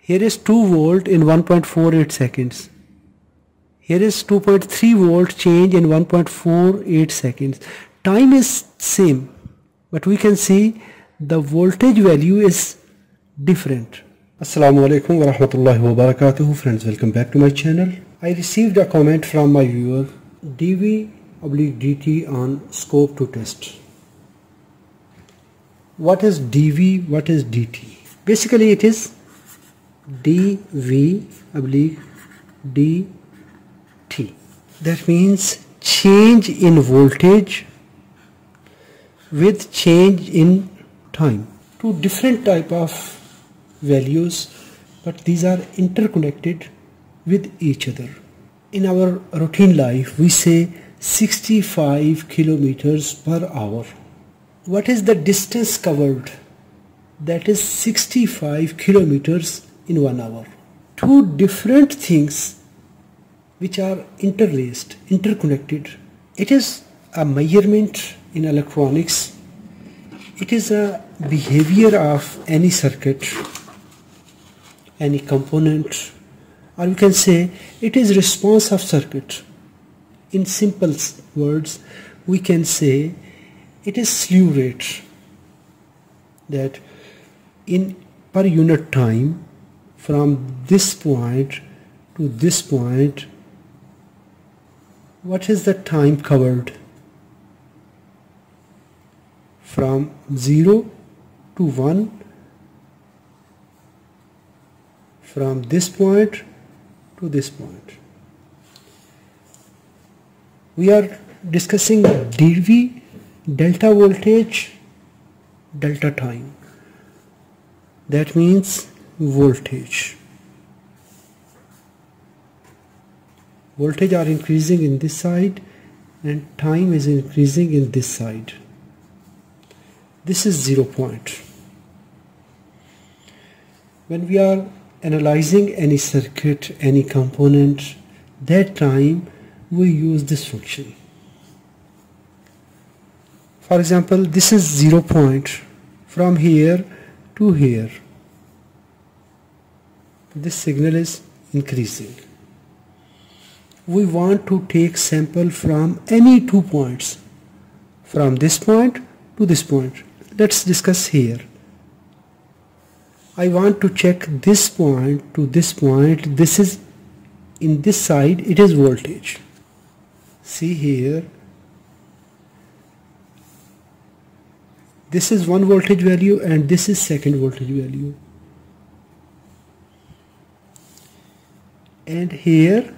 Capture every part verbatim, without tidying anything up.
Here is two volt in one point four eight seconds. Here is two point three volt change in one point four eight seconds. Time is same, but we can see the voltage value is different. Assalamu alaikum wa rahmatullahi wa barakatuh. Friends, welcome back to my channel. I received a comment from my viewer, D V oblique D T on scope to test. What is D V? What is D T? Basically it is D V oblique D T. That means change in voltage with change in time. Two different type of values, but these are interconnected with each other. In our routine life we say sixty-five kilometers per hour. What is the distance covered? That is sixty-five kilometers in one hour. Two different things which are interlaced, interconnected. It is a measurement in electronics. It is a behavior of any circuit, any component, or we can say it is response of circuit. In simple words, we can say it is slew rate, that in per unit time from this point to this point, what is the time covered from zero to one, from this point to this point. We are discussing D V, delta voltage, delta time. That means voltage. Voltage are increasing in this side and time is increasing in this side. This is zero point. When we are analyzing any circuit, any component, that time we use this function. For example, this is zero point from here to here. This signal is increasing. We want to take sample from any two points, from this point to this point. Let's discuss here. I want to check this point to this point. This is in this side, it is voltage. See here, this is one voltage value and this is second voltage value. And here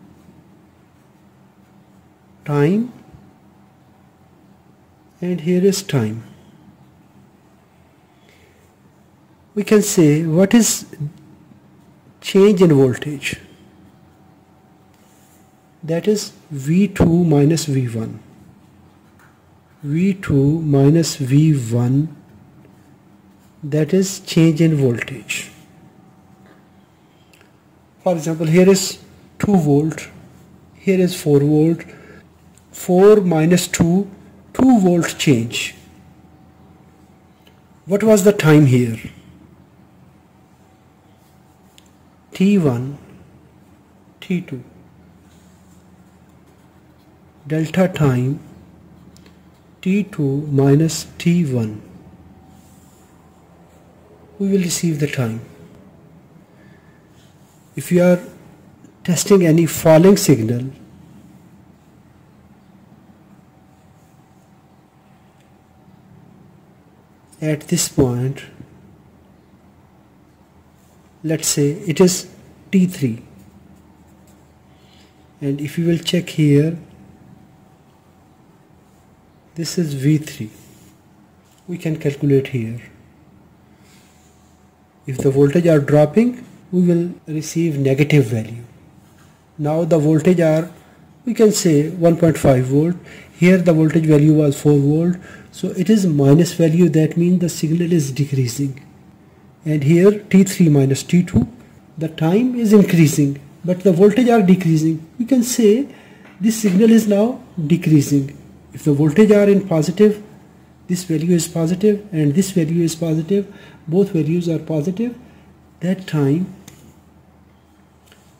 time, and here is time. We can say what is change in voltage? That is V two minus V one. V two minus V one, that is change in voltage. For example, here is two volt, here is four volt. four minus two, two volt change. What was the time here? T one, T two. Delta time T two minus T one. We will receive the time. If you are testing any falling signal, at this point, let's say it is T three, and if you will check here, this is V three. We can calculate here. If the voltage are dropping, we will receive negative value. Now the voltage are, we can say one point five volt. Here the voltage value was four volt, so it is minus value. That means the signal is decreasing. And here T three minus T two, the time is increasing, but the voltage are decreasing. We can say this signal is now decreasing. If the voltage are in positive, this value is positive and this value is positive, both values are positive, that time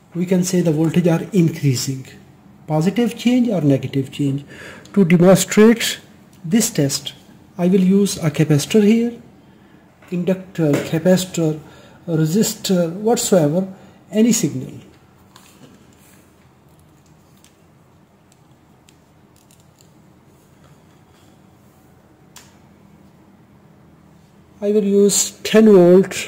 we can say the voltage are increasing, positive change or negative change. To demonstrate this test, I will use a capacitor here, inductor, capacitor, resistor, whatsoever, any signal. I will use ten volt.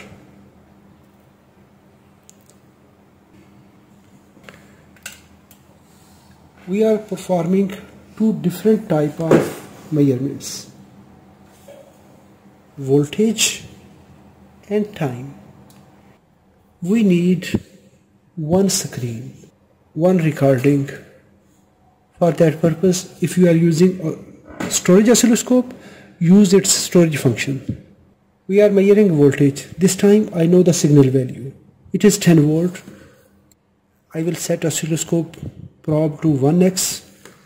We are performing two different type of measurements, voltage and time. We need one screen, one recording. For that purpose, if you are using a storage oscilloscope, use its storage function. We are measuring voltage. This time I know the signal value. It is ten volt. I will set oscilloscope probe to one x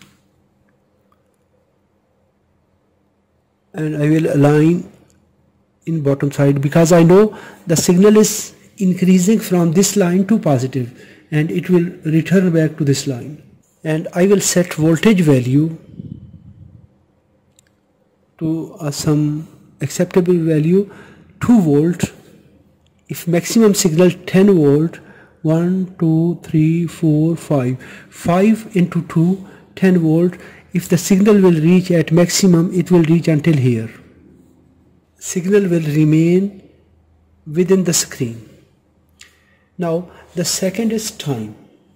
and I will align in bottom side, because I know the signal is increasing from this line to positive and it will return back to this line. And I will set voltage value to uh, some acceptable value, two volt. If maximum signal ten volt, one, two, three, four, five, five into two, ten volt. If the signal will reach at maximum, it will reach until here. Signal will remain within the screen. Now the second is time.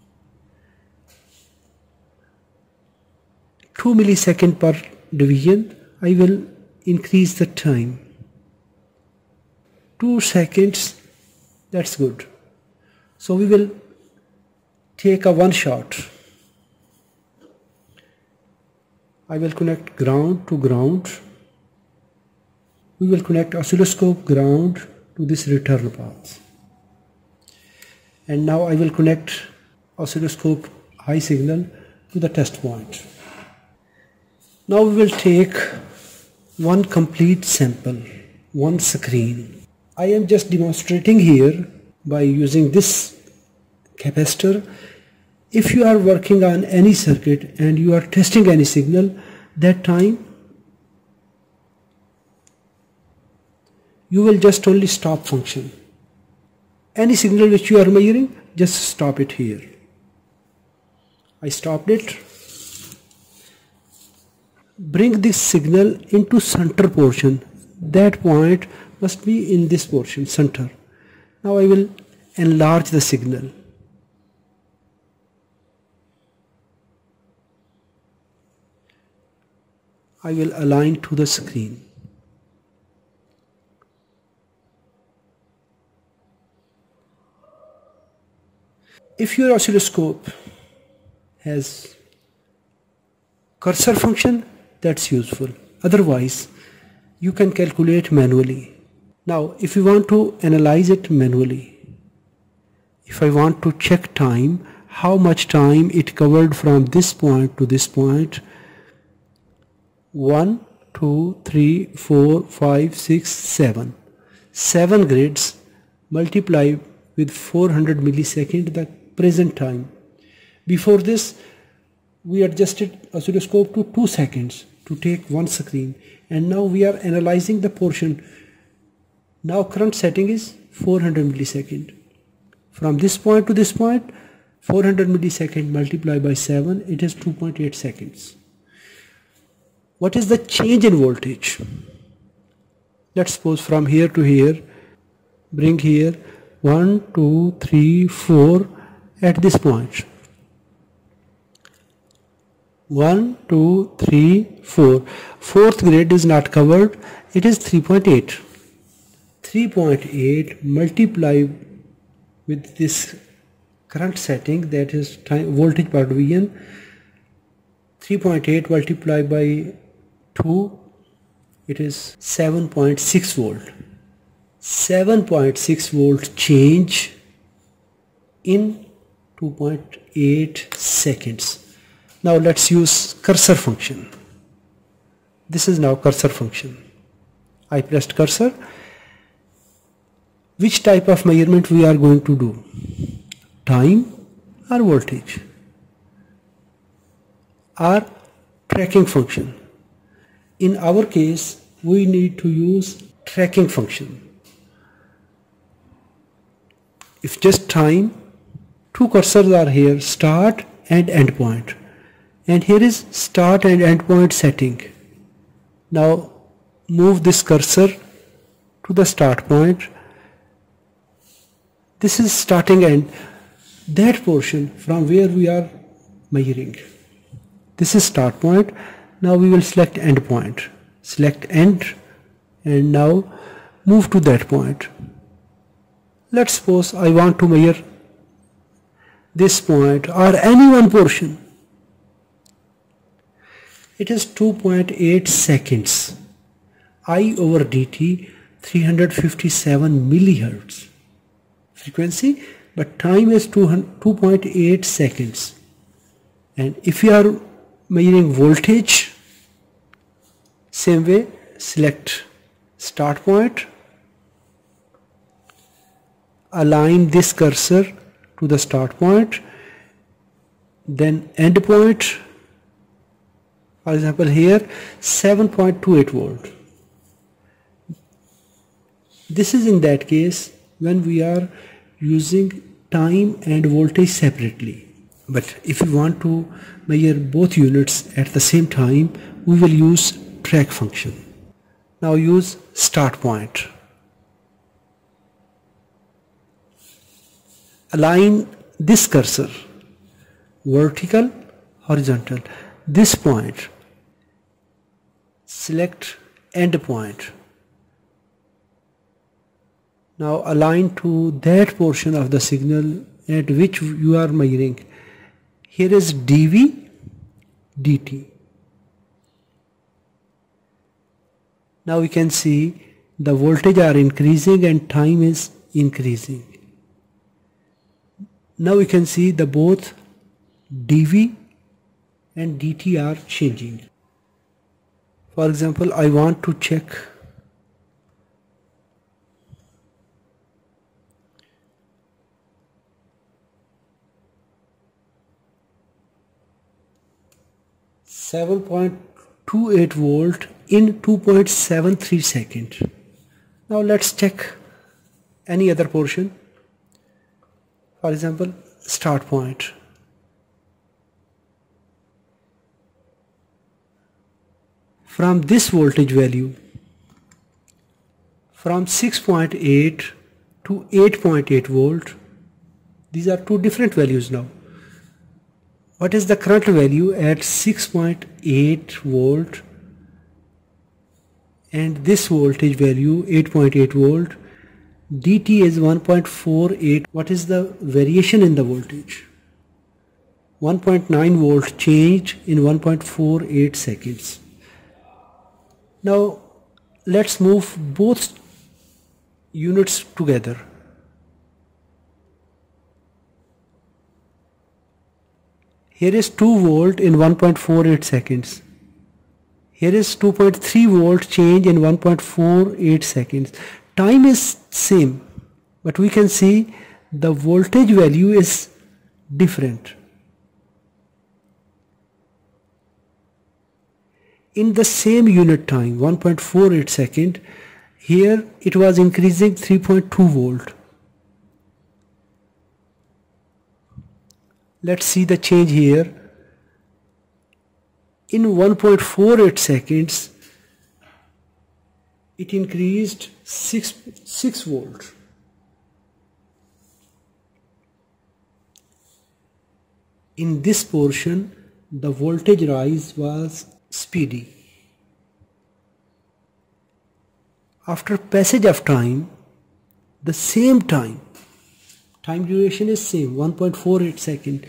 two millisecond per division. I will increase the time. Two seconds, that's good. So we will take a one shot. I will connect ground to ground. We will connect oscilloscope ground to this return path. And now I will connect oscilloscope high signal to the test point. Now we will take one complete sample, one screen. I am just demonstrating here by using this capacitor. If you are working on any circuit and you are testing any signal, that time you will just only stop function. Any signal which you are measuring, just stop it here. I stopped it. Bring this signal into center portion. That point must be in this portion, center. Now I will enlarge the signal. I will align to the screen. If your oscilloscope has cursor function, that's useful. Otherwise, you can calculate manually. Now, if you want to analyze it manually, if I want to check time, how much time it covered from this point to this point, one, two, three, four, five, six, seven. Seven grids multiply with four hundred milliseconds the present time. Before this, we adjusted oscilloscope to two seconds to take one screen, and now we are analyzing the portion. Now current setting is four hundred milliseconds. From this point to this point, four hundred milliseconds multiplied by seven, it is two point eight seconds. What is the change in voltage? Let's suppose from here to here, bring here one, two, three, four at this point. one, two, three, four. Fourth grid is not covered. It is three point eight. three point eight multiplied with this current setting, that is time voltage per division. three point eight multiplied by two, it is seven point six volt. seven point six volt change in two point eight seconds. Now let's use cursor function. This is now cursor function. I pressed cursor. Which type of measurement we are going to do? Time or voltage or tracking function. In our case, we need to use tracking function. If just time, two cursors are here, start and end point, and here is start and end point setting. Now move this cursor to the start point. This is starting end, that portion from where we are measuring. This is start point. Now we will select end point, select end, and now move to that point. Let's suppose I want to measure this point or any one portion. It is two point eight seconds. I over dt three hundred fifty-seven millihertz frequency, but time is two point eight seconds. And if you are measuring voltage, same way, select start point, align this cursor to the start point, then end point, for example here seven point two eight volt. This is in that case when we are using time and voltage separately. But if we want to measure both units at the same time, we will use track function. Now use start point. Align this cursor vertical, horizontal, this point, select end point. Now align to that portion of the signal at which you are measuring. Here is dV, dt. Now we can see the voltage are increasing and time is increasing. Now we can see the both dV and dt are changing. For example, I want to check seven point two eight volt in two point seven three seconds. Now let's check any other portion. For example, start point. From this voltage value, from six point eight to eight point eight volt, these are two different values now. What is the current value at six point eight volt and this voltage value eight point eight volt? Dt is one point four eight. What is the variation in the voltage? one point nine volt change in one point four eight seconds. Now let's move both units together. Here is two volt in one point four eight seconds. Here is two point three volt change in one point four eight seconds. Time is same, but we can see the voltage value is different. In the same unit time, one point four eight second, here it was increasing three point two volt. Let's see the change here. In one point four eight seconds, it increased six, six volt. In this portion, the voltage rise was speedy. After passage of time, the same time, time duration is same, one point four eight second.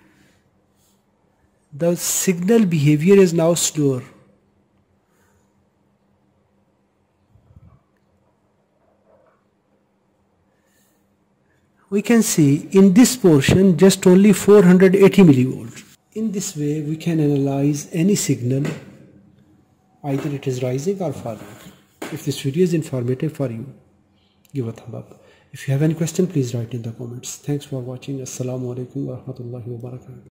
The signal behavior is now slower. We can see in this portion just only four hundred eighty millivolts. In this way we can analyze any signal, either it is rising or falling. If this video is informative for you, give a thumb up. If you have any question, please write in the comments. Thanks for watching. Assalamu alaikum wa rahmatullahi wa barakatuh.